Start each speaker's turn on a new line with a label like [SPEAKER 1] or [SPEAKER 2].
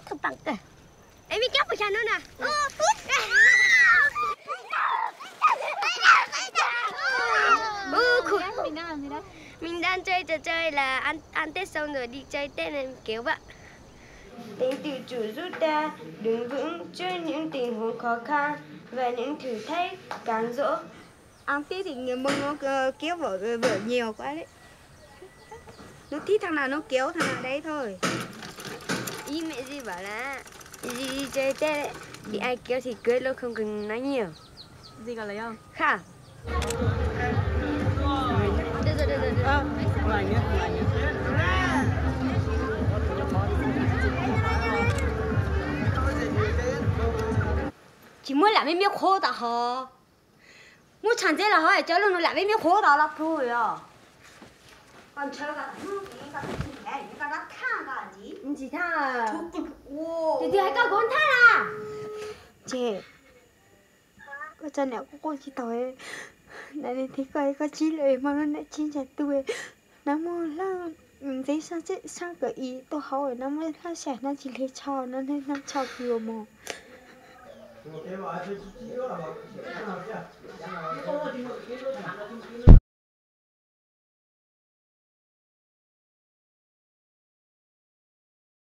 [SPEAKER 1] thằng bằng kìa. Em biết kéo của cha nữa nè.
[SPEAKER 2] Mình đang làm gì đấy?
[SPEAKER 1] Mình đang chơi trò chơi là ăn Tết xong rồi đi chơi Tết này kéo bạn. Tình tự chủ giúp ta đứng vững trước những tình huống khó khăn và những thử thách cám dỗ.
[SPEAKER 2] Ăn Tết thì người Mông nó kéo vở nhiều quá đấy. Nó thích thằng nào nó kéo thằng nào đấy thôi.
[SPEAKER 1] Ý mẹ gì bảo là đi chơi Tết ấy, thì ai kéo thì cưới luôn không cần nói nhiều.
[SPEAKER 2] Gì còn lấy không?
[SPEAKER 1] Khả. Được.
[SPEAKER 2] Chỉ muốn làm mấy miếng khô tao hả? Muốn chẳng dễ là hỏi cho luôn nó làm mấy miếng khô tao là thôi à. Còn chơi cả cái nó thang cả gì?
[SPEAKER 1] Chị thang à?
[SPEAKER 2] Thì hay có con thang à?
[SPEAKER 1] Chị. Có chân nào cô chỉ tối. Này thì coi có chi lời mà nó lại chi chặt tuổi. Nó mua là giấy sao cái ý tôi hỏi nó mới là sẽ nó chỉ lấy trò nó nên nó trò vừa mà.